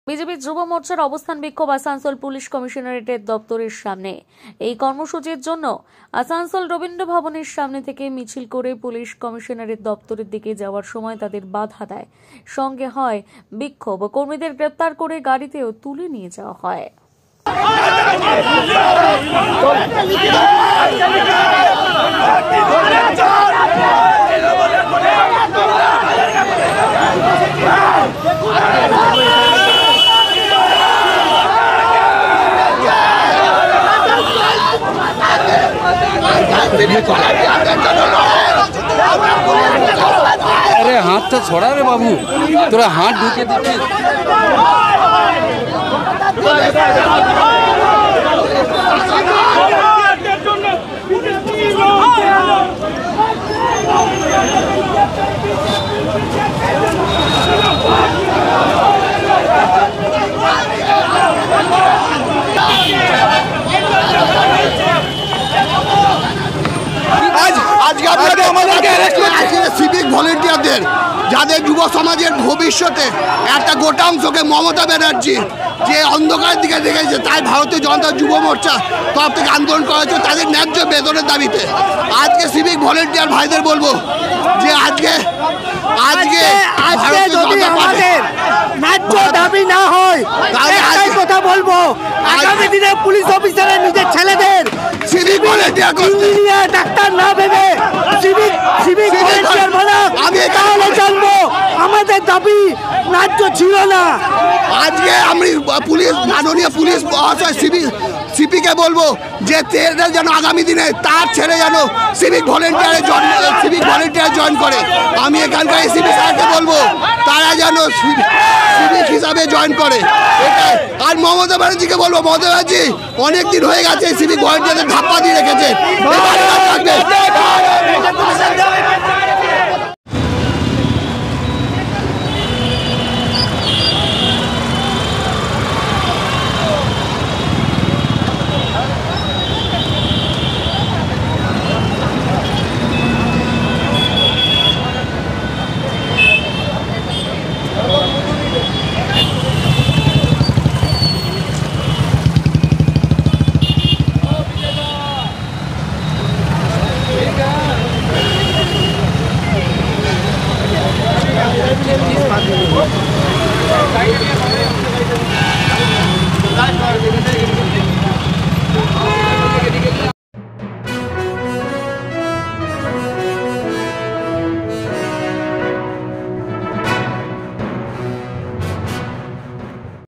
BJP যুব মোর্চার অবস্থান বিক্ষোভ আসানসোল পুলিশ কমিশনারেটের দপ্তরের সামনে। এই কর্মসূচির জন্য আসানসোল রবীন্দ্র ভবনের সামনে থেকে মিছিল করে পুলিশ কমিশনারেট দপ্তরের দিকে যাওয়ার সময় তাদের বাধা দেয়। সঙ্গে হয় বিক্ষোভ, কর্মীদের গ্রেপ্তার করে গাড়িতেও তুলে নিয়ে যাওয়া হয়। अरे हाथ तो छोड़ा रे बाबू, तोरा हाथ ढूके देखी। সিভিক ভলেন্টিয়ারদের যাদের যুব সমাজের ভবিষ্যতে একটা গোটা অংশকে মমতা ব্যানার্জি যে অন্ধকারের দিকে দেখেছে, তাই ভারতীয় জনতা যুব মোর্চা তরফ থেকে আন্দোলন করা হচ্ছে তাদের ন্যায্য বেতনের দাবিতে। আজকে সিভিক ভলেন্টিয়ার ভাইদের বলবো যে আজকে যদি আমাদের ন্যায্য দাবি না হয় তাহলে কথা বলবো, আগামী দিনে পুলিশ অফিসারের নিজের ছেলেদের সিভিক ভলেন্টিয়ার ইঞ্জিনিয়ার ডাক্তার না ভেবে সিভিক ভলেন্টিয়ার বানাক, আমি তাহলে জানবো আমাদের দাবি ন্যায্য ছিল না। আজকে আমি পুলিশ মাননীয় পুলিশ সিপিকে বলবো যে যেন আগামী দিনে তার ছেলে যেন সিভিক ভলেন্টিয়ার জয়েন করে। আমি এখানকার এসিপি স্যারকে বলবো তারা যেন সিভিক হিসাবে জয়েন করে। এটাই। আর মমতা ব্যানার্জিকে বলবো, মমতা ব্যানার্জি অনেকদিন হয়ে গেছে সিভিক ভলেন্টিয়ারদের ধাপ্পা দিয়ে রেখেছে।